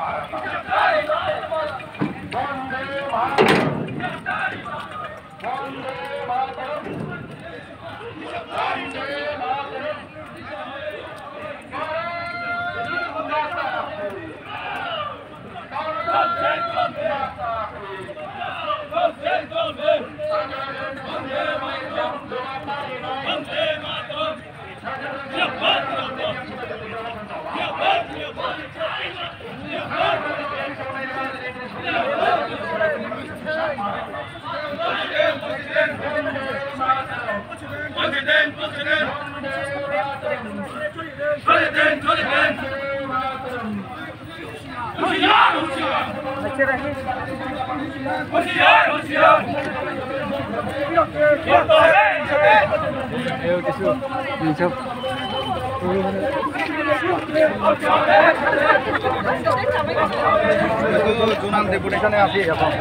Junan deputation asli ya Pak.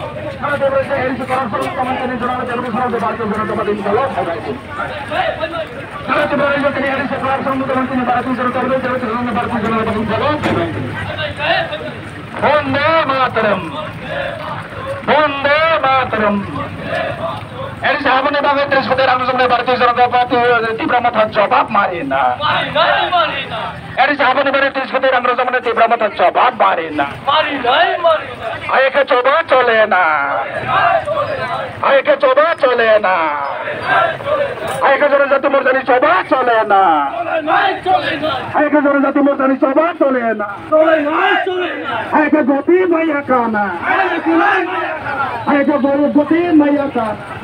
Bonde Mataram. Bonde Mataram. Eri sahabat bagai terus keterang sampai Bharatiya Janata Party तीव्र मत जवाब मारेना eri sahabat bagai terus keterang sampai तीव्र मत जवाब मारेना आये के coba चलेना आये के coba चलेना आये के जरा जाति मोर्चा coba चलेना आये के जरा जाति मोर्चा coba चलेना आये के गोती मैया काना आये के गोती मैया काना